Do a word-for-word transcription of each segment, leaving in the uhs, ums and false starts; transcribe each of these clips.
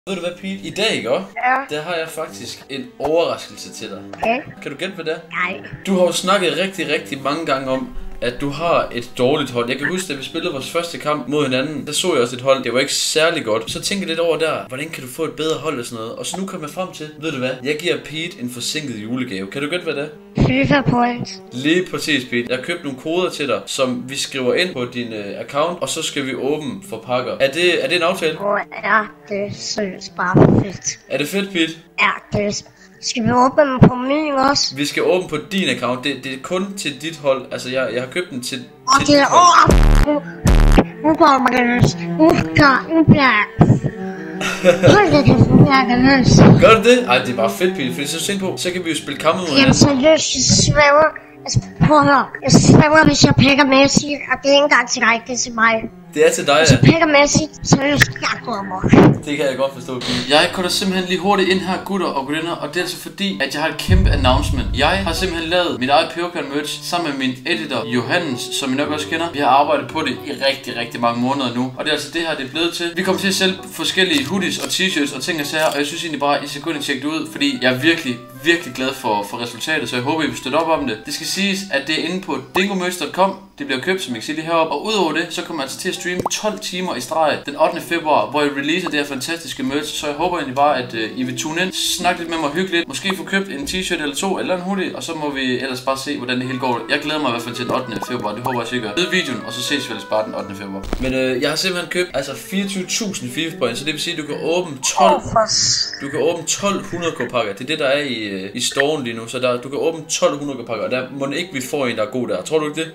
Ved du hvad, Pete? I dag, ikke også? Ja. Der har jeg faktisk en overraskelse til dig. Okay. Kan du gætte, hvad det er? Nej. Du har jo snakket rigtig, rigtig mange gange om, at du har et dårligt hold. Jeg kan huske, da vi spillede vores første kamp mod hinanden, der så jeg også et hold. Det var ikke særlig godt. Så tænker jeg lidt over der, hvordan kan du få et bedre hold og sådan noget. Og så nu kommer jeg frem til, ved du hvad? Jeg giver Pete en forsinket julegave. Kan du gætte, hvad det er? FIFA points. Lige præcis, Pete. Jeg har købt nogle koder til dig, som vi skriver ind på din uh, account, og så skal vi åbne for pakker. Er det, er det en aftale? Åh, ja, det er seriøst bare fedt. Er det fedt, Pete? Ja, det er. Skal vi åbne dem på min også? Vi skal åbne på din account. Det, det er kun til dit hold. Altså, jeg, jeg har købt den til, Og til det dit er hold. over. Nu kommer det løs. Nu gør nu bliver hold det kan fungere løs. Gør du det? Ej, det er bare fedt, Pete. Fordi så tænk på, så kan vi jo spille kampe mod Jamen hinanden. seriøst, jeg svæver. Altså, prøv at høre. Jeg svæver, hvis jeg pikker Messi, og det er ikke engang til dig, det er til mig. Det er til dig, Hvis ja. jeg pikker Messi, seriøst, jeg går amok. Det kan jeg godt forstå, Pete. Jeg går da simpelthen lige hurtigt ind her, gutter og gudinder, og det er altså fordi, at jeg har et kæmpe announcement. Jeg har simpelthen lavet mit eget Peberkern merch sammen med min editor, Johannes, som I nok også kender. Vi har arbejdet på det i rigtig, rigtig mange måneder nu, og det er altså det her, det er blevet til. Vi kommer til at sælge forskellige hoodies og t-shirts og ting og sager, og jeg synes egentlig bare, at I skal gå ind og tjekke det ud, fordi jeg er virkelig, virkelig glad for, for resultatet, så jeg håber, I vil støtte op om det. Det skal siges, at det er inde på dingomerch punktum com. Det bliver købt, som I kan se det heroppe, og udover det, så kommer jeg altså til at streame tolv timer i streg den ottende februar, hvor jeg releaser det her fantastiske merch, så jeg håber egentlig bare, at uh, I vil tune ind, snakke lidt med mig, hygge lidt, måske få købt en t-shirt eller to, eller en hoodie, og så må vi ellers bare se, hvordan det hele går. Jeg glæder mig i hvert fald til den ottende februar, det håber jeg sikkert. Ved videoen, og så ses vi ellers bare den ottende februar. Men øh, jeg har simpelthen købt altså fireogtyve tusind FIFA points, så det vil sige, at du kan åbne tolv Du kan åbne tolv hundrede K pakker. Det er det, der er i, øh, i storen lige nu, så der, du kan åbne tolv hundrede K pakker, og der må ikke vi får en, der er god der. Tror du ikke det?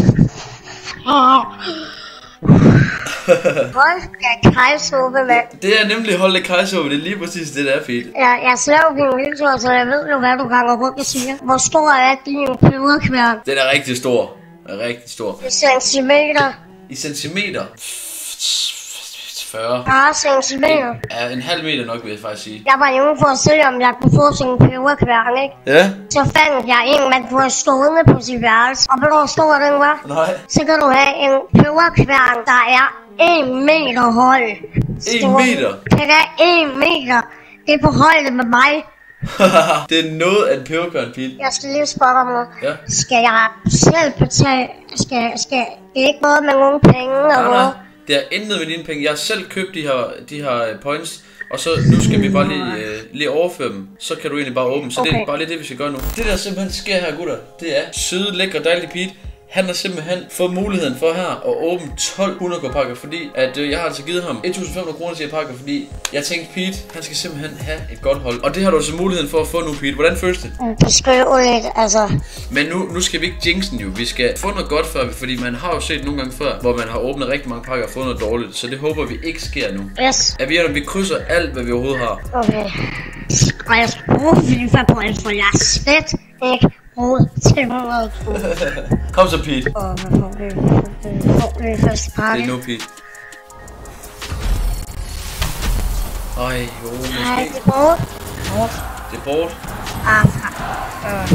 Hold da kajsuppe, mand. Det er nemlig holde kajsuppe, det er lige præcis det, der er, Pete. Ja, jeg ser jo din video, så jeg ved jo, hvad du ganger rundt og siger. Hvor stor er din peberkværn? Den er rigtig stor. Den er rigtig stor. I centimeter. I centimeter? fyrre. fyrre centimeter. Ja, en halv meter nok, vil jeg faktisk sige. Jeg var inde for at se, om jeg kunne få sådan en peberkværn, ikke? Ja? Så fandt jeg en, man kunne have stående på sit værelse. Og ved du, hvor stor den var? Nej. Så kan du have en peberkværn, der er en meter høj. En meter? Det er en meter. Det er på højde med mig. Det er noget af en peberkværn, Pete. Jeg skal lige spørge dig om noget. Ja. Skal jeg selv betale? Skal, skal, det er ikke noget med nogen penge eller Nej, noget? nej. Det er intet med dine penge. Jeg har selv købt de her, de her points, og så nu skal vi bare lige, øh, lige overføre dem. Så kan du egentlig bare åbne. Så okay. Det er bare lige det, vi skal gøre nu. Det der simpelthen sker her, gutter, det er søde, lækre, dejlige Pete. Han har simpelthen fået muligheden for her at åbne tolv hundrede K pakker, fordi at øh, jeg har altså givet ham et tusind fem hundrede kroner til at pakke, fordi jeg tænkte, Pete, han skal simpelthen have et godt hold. Og det har du altså muligheden for at få nu, Pete. Hvordan føles det? Det skriver lidt, altså. Men nu, nu skal vi ikke jinxen jo. Vi skal få noget godt før, fordi man har jo set nogle gange før, hvor man har åbnet rigtig mange pakker og fået noget dårligt. Så det håber vi ikke sker nu. Yes. Er vi enige, vi krydser alt, hvad vi overhovedet har. Okay. Og jeg skal bruge FIFA points, for jeg er slet ikke brugt til hundrede kroner. Kom så, Pete. Og hvad får vi? Hvad får vi første pakke? Det er nu, Pete. Ej, jo, måske. Nej, det er bort. Det er bort. Ah, øh.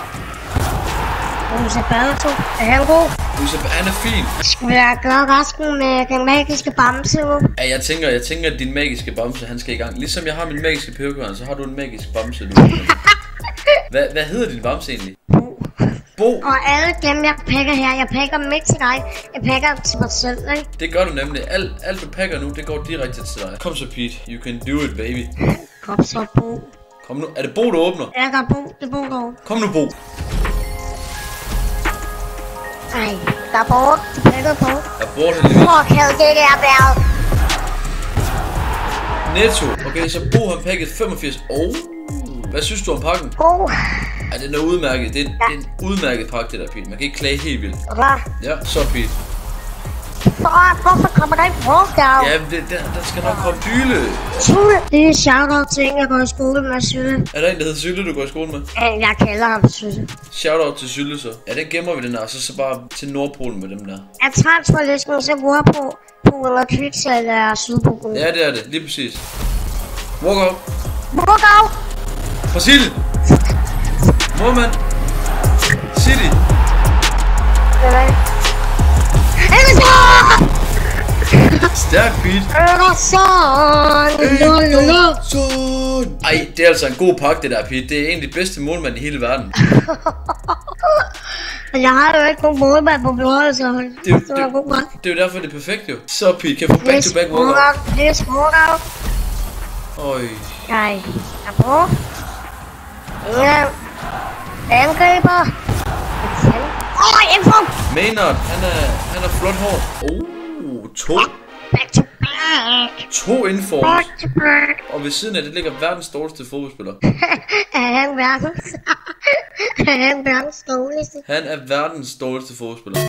Rosabato, er han god? Han er fin. Skulle jeg gøre resten med den magiske bamse nu? Ja, jeg tænker, jeg tænker, at din magiske bamse, han skal i gang. Ligesom jeg har min magiske peberkværn, så har du en magisk bamse nu. Hvad, hvad hedder din bamse egentlig? Bo. Bo? Og alle dem, jeg pakker her, jeg pakker dem ikke til dig. Jeg pakker dem til mig selv, ikke? Det gør du nemlig. Alt, alt du pakker nu, det går direkte til dig. Kom så, Pete. You can do it, baby. Kom så, Bo. Kom nu. Er det Bo, du åbner? Jeg kan Bo. Det er Bo, der. Kom nu, Bo. Ej, der er bort. De pakker på. Der er bort heldigvis. Hvor kan det der være? Netto. Okay, så Bo har pakket femogfirs. Oh. Hvad synes du om pakken? God. Ja, den er udmærket. Det er, ja. Det er en udmærket pakke, det der, Pete. Man kan ikke klage helt vildt. Hvad? Ja, så Pete. For, hvorfor kommer der ikke brugt der? Ja, det, der, der skal nok komme dyle. Sylle. Det er shoutout til en, jeg går i skole med, Sylle. Er der en, der hedder Sylle, du går i skole med? Jeg kalder ham Sylle. Shoutout til Sylle, så. Ja, den gemmer vi den der, så så bare til Nordpolen med dem der. Er transferlisten så bruger på Polen og Kviksel er Sydpolen? Ja, det er det. Lige præcis. Walk out. Walk out! Brasilien. Målmand. City. Hvad er det? Er det så? Stærk, Pete. Øresund. Ej, det er altså en god pakke, det der, Pete. Det er en af de bedste målmænd i hele verden. Men jeg har jo ikke nogen målmand på blåret, så det Det er jo- det er god pakke. Det er jo derfor, det er perfekt, jo. Så, Pete, kan jeg få back-to-back walkout? Det er smågav. Øj. Jeg er på. Ja. Angriber. Åh, info. Maynard, han er, han er flot hår. Oh, to. Back to back. To informs. Back to back. Og ved siden af det ligger verdens dårligste fodboldspiller. Er han verdens? Er han verdens dårligste? Han er verdens dårligste fodboldspiller.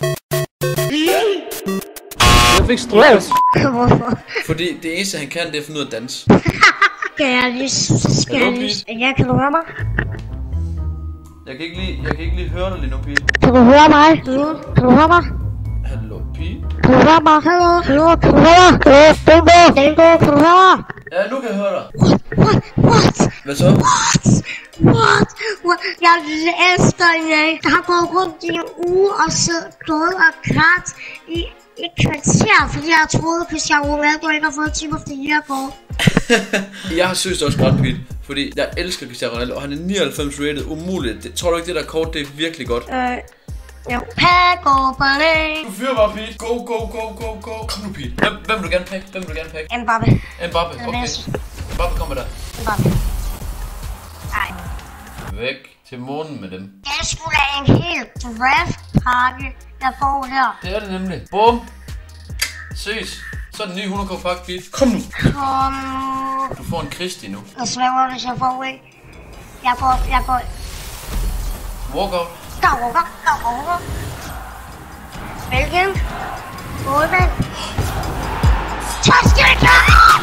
Jeg fik stress. Hvorfor? Fordi det eneste, han kan, det er at finde ud af at danse. Skal jeg lige... Så skal jeg lige... Ja, kan du høre mig? Jeg kan ikke lige, jeg kan ikke lige høre dig lige nu, Pete. Kan du høre mig? Kan du høre mig? Hallo, Pete? Kan du høre mig? Hallo? Hallo? Kan du høre mig? Dingo? Dingo? Kan du høre mig? Ja, nu kan jeg høre dig. What? What? Hvad så? What? What? What? Jeg elsker jer. Jeg har gået rundt i en uge og siddet gået og grædt i et kvarter, fordi jeg troede, hvis jeg Ronaldo ikke har fået time of the year på. Jeg har søgt også ret, Pete. Fordi jeg elsker Cristiano Ronaldo, og han er nioghalvfems rated. Umuligt. Det, tror du ikke, det der kort, det er virkelig godt? Øh... Jo. Pago Ballet. Du fyrer bare, Pete. Go, go, go, go, go. Kom nu, Pete. Hvem, hvem vil du gerne pakke? Hvem vil du gerne pakke? Mbappe. Mbappe, okay. Mbappe kommer der. Mbappe. Ej. Væk til månen med dem. Det er sgu da en hel draftpakke, jeg får her. Det er det nemlig. Bum. Ses. Så er den nye hundrede K pakke, Pete. Kom nu. Kom. Du får en Kristi nu. Jeg svæver, hvis jeg får ikke. Jeg går, jeg går. Walkout. Der råber, der råber. Belgien. Målmand. Tøjstikker!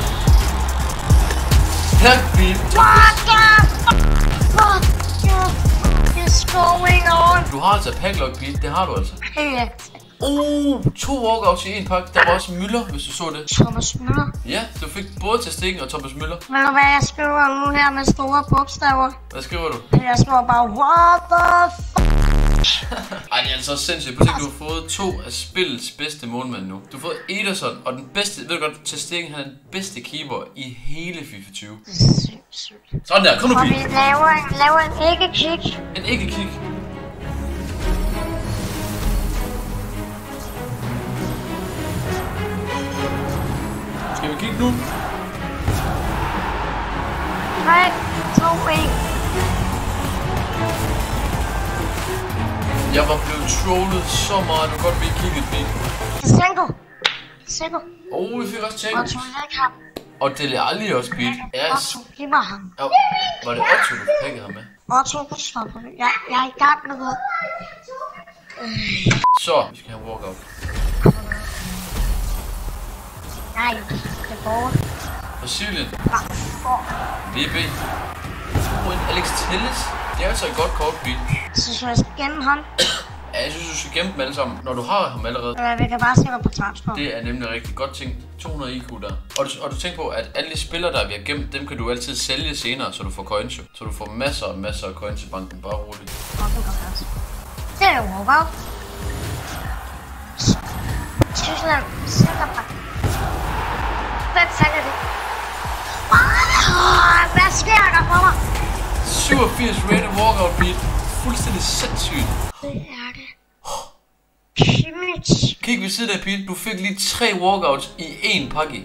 Tak, Pete. What the fuck is going on? Du har altså packlock, Pete. Det har du altså. Hey, Uh, to walkouts i en pakke. Der var også Møller, hvis du så det. Thomas Müller. Ja, du fik både til stikken og Thomas Møller. Ved du hvad jeg skriver nu her med store bogstaver? Hvad skriver du? Jeg skriver bare, what the fuck? Ej, det er altså også sindssygt. Prøv at tænke, du har fået to af spillets bedste målmænd nu. Du har fået Ederson, og den bedste, ved du godt, til stikken, han er den bedste keeper i hele FIFA tyve. Sindssygt. Sådan der, kom nu, Og vi Pete. laver en, laver en ikke-kick. En ikke-kick. Skal vi kigge nu? tre, to, et. Jeg var blevet trollet så meget, du godt blive kigget, Pete. Senko. Senko. Åh, oh, vi fik også Og tjekket. to læk ham. Og det er aldrig også, Pete. Ja, Og to giv mig ham. ja, var det Otto, du pakkede ham med? Og to på stoppen. Jeg, jeg er i gang med noget. Så, vi skal have walkout. Nej, det går. Brasilien. Hvor? V B. Oh, en Alex Telles. Det er altså et godt kort, Pete. Så jeg skal gemme ham. Ja, jeg synes, du skal gemme dem alle sammen, når du har ham allerede. Eller vi kan bare se dig på transfer. Det er nemlig rigtig godt tænkt. to hundrede I Q der. Og du, og du tænker på, at alle de spillere, der vi har gemt, dem kan du altid sælge senere, så du får coins jo. Så du får masser og masser af coins i banken. Bare roligt. Det er jo walkout. Tyskland. Centerback. Hvem fanden er det? Oh, hvad sker der for mig? syvogfirs rated walkout, Pete. Fuldstændig sindssygt. Det er det. Kimmich. Kig ved siden af, Pete. Du fik lige tre walkouts i én pakke.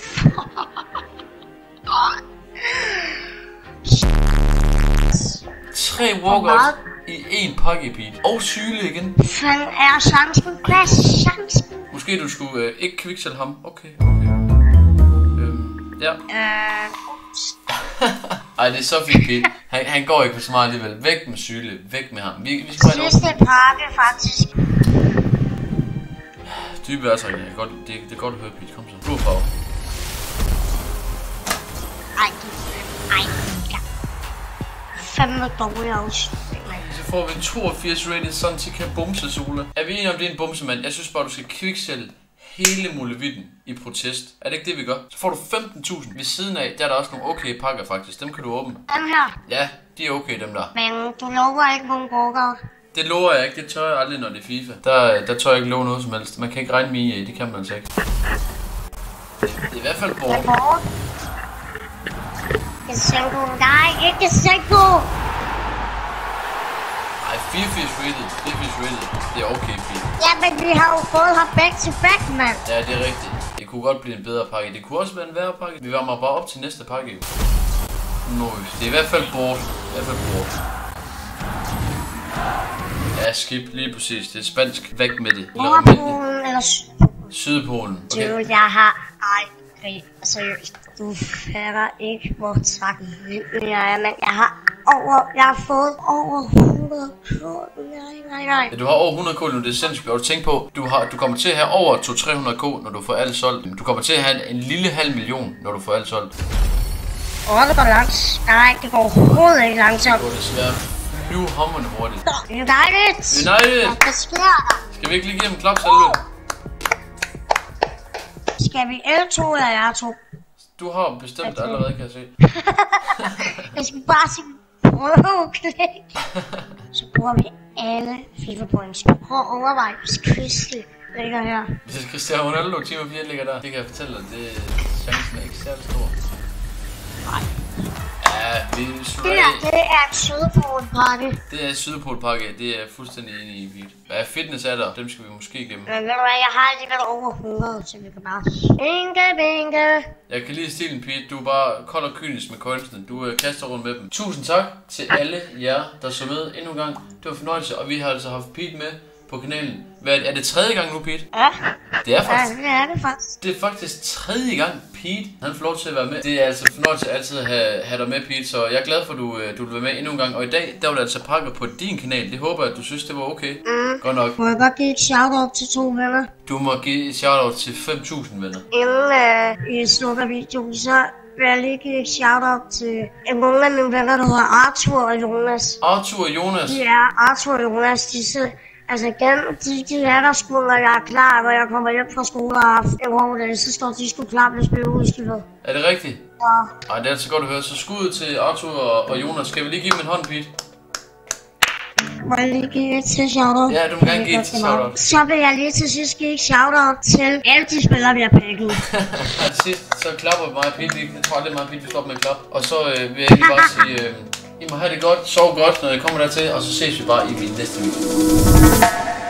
Tre walkouts i én pakke, Pete. Og syle igen. Fanden er chancen? Hvad er chancen? Måske du skulle øh, ikke kviksel ham. Okay, okay. Øhm, ja. Øh... Ej, det er så fint, Pete. Han, han går ikke for så meget alligevel. Væk med Syle. Væk med ham. Vi, vi skal have en Sidste pakke, faktisk. dybe værtrækning. Det er godt, det, det er godt at høre, Pete. Kom så. Blå farve. Ej, ej, ja. Fandme dårlig afslutning. Så får vi en toogfirs rated Santika bumsesole. Er vi enige om, det er en bumsemand? Jeg synes bare, du skal kviksælge hele muligheden i protest. Er det ikke det, vi gør? Så får du femten tusind. Ved siden af, der er der også nogle okay pakker faktisk. Dem kan du åbne. Dem her. Ja, de er okay, dem der. Men du lover ikke nogen walkout. Det lover jeg ikke. Det tør jeg aldrig, når det er FIFA. Der, der tør jeg ikke love noget som helst. Man kan ikke regne med I A. Det kan man altså ikke. Det er i hvert fald Det bort. er bort. Gasenko, nej, ikke Gasenko. Ej, fireogfirs rated. fireogfirs rated. Det er okay, Pete. Ja, men vi har jo fået ham back to back, mand. Ja, det er rigtigt. Det kunne godt blive en bedre pakke. Det kunne også være en værre pakke. Vi varmer bare op til næste pakke. Nøj, det er i hvert fald bort. I hvert fald bort. Ja, skip, lige præcis. Det er spansk. Væk med det. Nordpolen eller Sydpolen. Okay. Dude, jeg har aldrig, seriøst, du fatter ikke, hvor taknemmelig jeg er, men jeg har over, jeg har fået over hundrede kort, nej, nej, nej. Ja, du har over hundrede k nu, det er sindssygt. Og du tænker på, du, har, du kommer til at have over to til tre hundrede k, når du får alt solgt. Du kommer til at have en, en lille halv million, når du får alt solgt. Åh, det går langt. Nej, det går overhovedet ikke langsomt. Det går desværre flyvhamrende hurtigt. United! United! Hvad sker der? Skal vi ikke lige give dem klapsalve? Skal vi L to eller R to? Du har bestemt allerede, kan jeg se. Jeg skal bare sige prøveklik. Så bruger vi alle FIFA points. Prøv at overveje, hvis Christy ligger her. Hvis Cristiano Ronaldo time fire ligger der, det kan jeg fortælle dig, det chancen er ikke særlig stor. Nej. Ja, vi slutter Det her, det er en Sydpolpakke. Det er Sydpolpakke, det er jeg fuldstændig enig i, Pete. Hvad fitness er der? Dem skal vi måske igennem. Men ved du hvad, jeg har alligevel over hundrede, så vi kan bare binke, binke. Jeg kan lide stilen, Pete. Du er bare kold og kynisk med coinsene. Du øh, kaster rundt med dem. Tusind tak til alle jer, der så med endnu en gang. Det var en fornøjelse, og vi har altså haft Pete med på kanalen. Hvad, er det tredje gang nu, Pete? Ja. Det er faktisk... Ja, det er det faktisk. Det er faktisk tredje gang, Pete, han får lov til at være med. Det er altså fornøjelse altid at have, have dig med, Pete, så jeg er glad for, at du, du vil være med endnu en gang. Og i dag, der var det altså pakker på din kanal. Det håber jeg, at du synes, det var okay. Mm. Godt nok. Må jeg godt give et shoutout til to venner? Du må give et shoutout til fem tusind venner. Inden øh, I slukker videoen, så vil jeg lige give et shoutout til nogle af mine venner, der hedder Arthur og Jonas. Arthur og Jonas. Ja, Arthur og Jonas, de sidder... Altså igen, de, de er der sgu, når jeg er klar, når jeg kommer hjem fra skole og har haft en hård dag, så står de sgu klar med at spille udskyldet. Er det rigtigt? Ja. Ej, det er altså godt at høre. Så skud til Arthur og, og Jonas. Skal vi lige give dem en hånd, Pete? Må jeg lige give et til shoutout? Ja, du må gerne give et til shoutout. Så vil jeg lige til sidst give et shoutout til alle de spillere, vi har pakket. Ja, til sidst, så klapper mig og Pete. Jeg tror aldrig mig og Pete, vi stopper med at klappe. Og så øh, vil jeg egentlig bare sige, øh, I må have det godt, sov godt, når jeg kommer dertil, og så ses vi bare i min næste video.